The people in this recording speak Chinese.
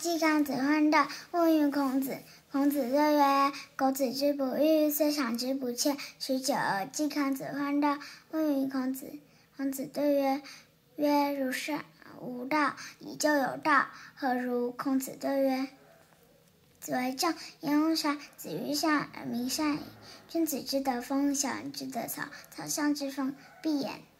季康子患道，问于孔子。孔子对曰：狗子之不欲，虽赏之不窃。许久，季康子患道，问于孔子。孔子对曰：如是无道，以就有道，何如？孔子对曰：子为政，言为善。子欲善而民善矣。君子之德风，小人之德草。草上之风，必偃。